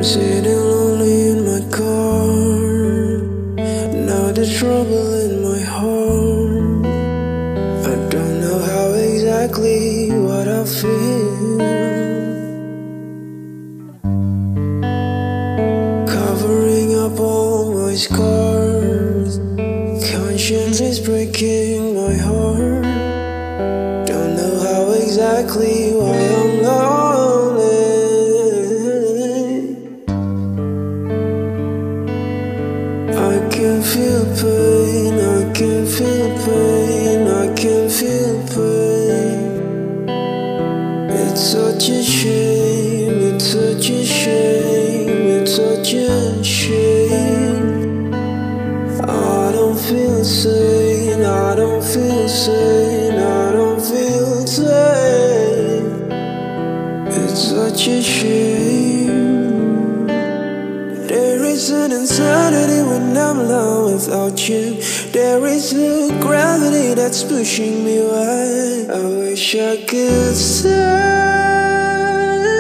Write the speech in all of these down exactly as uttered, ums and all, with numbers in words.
Sitting lonely in my car, now the trouble in my heart. I don't know how exactly what I feel. Covering up all my scars, conscience is breaking my heart. Don't know how exactly why I'm lonely. I can feel pain, I can feel pain, I can feel pain. It's such a shame, it's such a shame, it's such a shame. I don't feel sane, I don't feel sane, I don't feel sane. It's such a shame. There is an insanity when I'm alone without you. There is a gravity that's pushing me away. I wish I could say,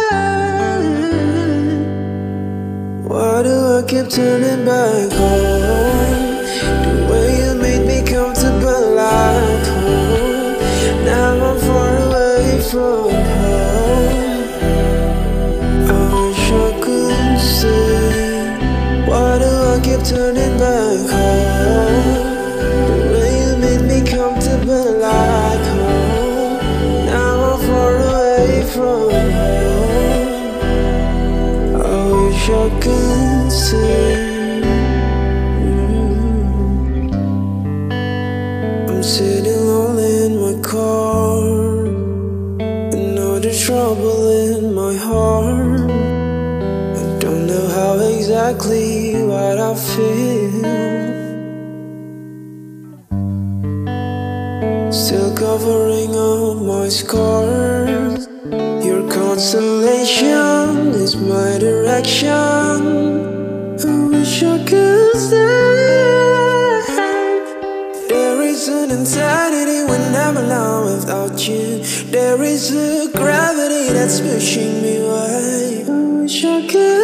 why do I keep turning back home? The way you made me comfortable like home. Now I'm far away from home. I wish I could say, why do I keep turning back home? The way you made me comfortable like home. Now I'm far away from home. I wish I could say, mm. I'm sitting lonely in my car, another trouble in my heart. I don't know how exactly what I feel. Still covering up my scars. Your consolation is my direction. I wish I could stay. There is an insanity when I'm alone without you. There is a gravity that's pushing me away. I wish I could